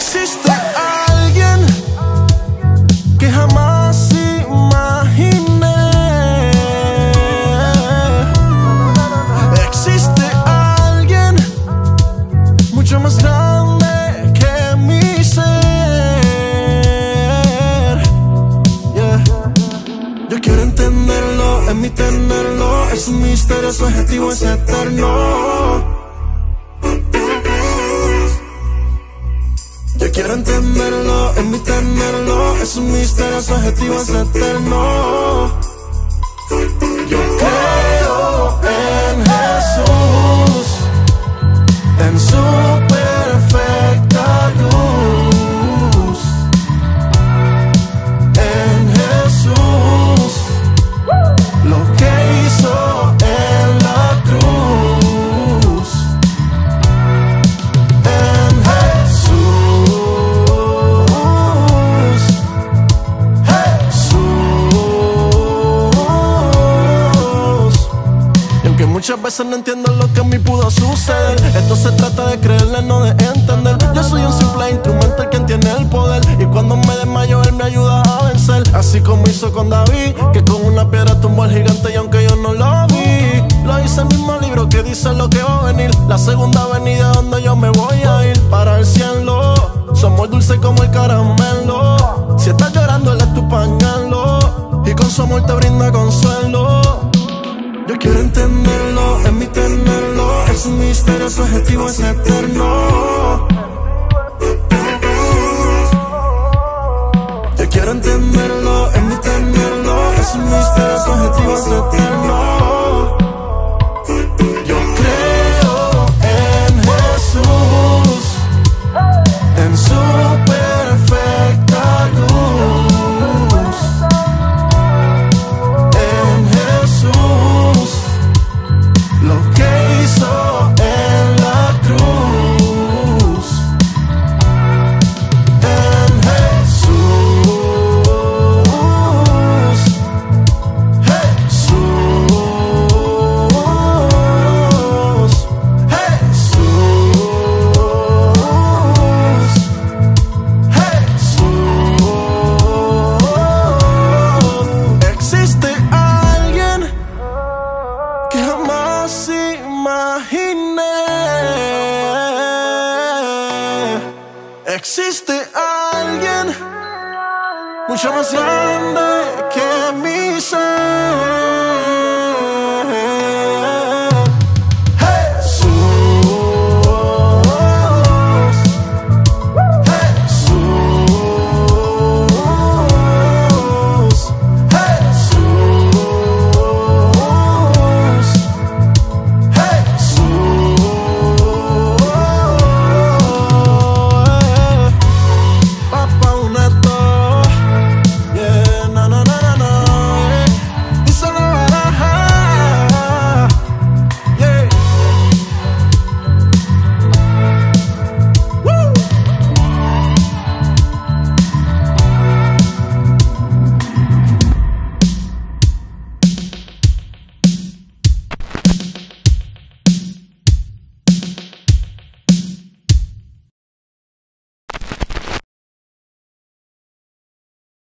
Existe alguien que jamás imaginé. Existe alguien mucho más grande que mi ser. Yeah. Yo quiero entenderlo, en mí tenerlo. Es un misterio, su objetivo es eterno. Yo quiero entenderlo, en mí tenerlo. Es un misterio, su objetivo es eterno. Yo creo en Jesús, en su perfecta luz. En Jesús, lo que hizo en la cruz. En Jesús, Jesús. Y aunque muchas veces no entiendo lo que a mí pudo suceder, esto se trata de creerle, no de entender. Yo soy un simple instrumento, el quien tiene el poder. Y cuando me desmayo, él me ayuda a vencer. Así como hizo con David, que con una piedra tumbó al gigante. Y aunque yo no lo vi, lo dice el mismo libro que dice lo que va a venir. La segunda venida donde yo me voy a ir para el cielo. Somos dulces como el caramelo. Si estás llorando, él es tu pañuelo. Y con su amor te brinda consuelo. Yo quiero entenderlo, en mí tenerlo. Es un misterio, su objetivo es eterno. Yo quiero entenderlo, en mí tenerlo. Es un misterio, su objetivo es eterno. Yo creo en Jesús, en su perfecta luz. En Jesús, lo que hizo en la cruz. En Jesús, existe alguien que jamás imaginé. Existe alguien mucho más grande que mi ser.